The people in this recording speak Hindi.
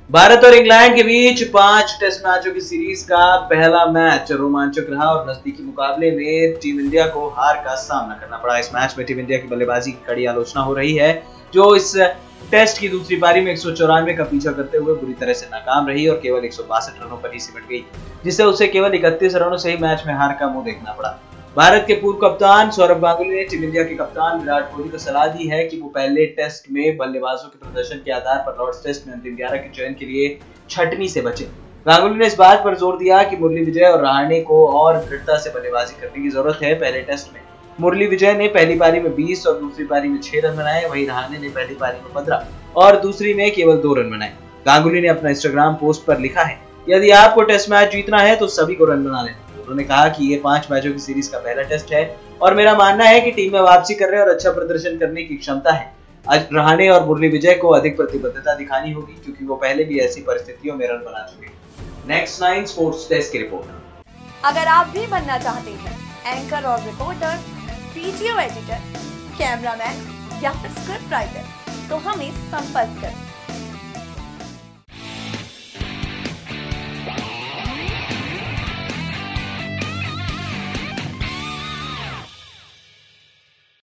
भारत और इंग्लैंड के बीच 5 टेस्ट मैचों की सीरीज का पहला मैच रोमांचक रहा और नजदीकी मुकाबले में टीम इंडिया को हार का सामना करना पड़ा। इस मैच में टीम इंडिया की बल्लेबाजी की कड़ी आलोचना हो रही है, जो इस टेस्ट की दूसरी पारी में 194 का पीछा करते हुए बुरी तरह से नाकाम रही और केवल 162 रनों पर ही सिमट गई, जिससे उसे केवल 31 रनों से ही मैच में हार का मुंह देखना पड़ा। भारत के पूर्व कप्तान सौरव गांगुली ने टीम इंडिया के कप्तान विराट कोहली को सलाह दी है कि वो पहले टेस्ट में बल्लेबाजों के प्रदर्शन के आधार पर लॉर्ड्स टेस्ट में अंतिम 11 के चयन के लिए छटनी से बचे। गांगुली ने इस बात पर जोर दिया कि मुरली विजय और रहाणे को और दृढ़ता से बल्लेबाजी करने की जरूरत है। पहले टेस्ट में मुरली विजय ने पहली पारी में 20 और दूसरी पारी में 6 रन बनाए, वहीं रहाणे ने पहली पारी में 15 और दूसरी में केवल 2 रन बनाए। गांगुली ने अपना इंस्टाग्राम पोस्ट पर लिखा है, यदि आपको टेस्ट मैच जीतना है तो सभी को रन बना लेना। उन्होंने कहा कि ये 5 मैचों की सीरीज का पहला टेस्ट है और मेरा मानना है कि टीम में वापसी करने और अच्छा प्रदर्शन करने की क्षमता है। आज रहाणे और मुरली विजय को अधिक प्रतिबद्धता दिखानी होगी, क्योंकि वो पहले भी ऐसी परिस्थितियों में रन बना चुके हैं। नेक्स्ट 9 स्पोर्ट्स डेस्क की रिपोर्ट। अगर आप भी बनना चाहते हैं एंकर और रिपोर्टर, वीडियो एडिटर, कैमरामैन या फिर स्क्रिप्ट राइटर, तो हमें संपर्क करें।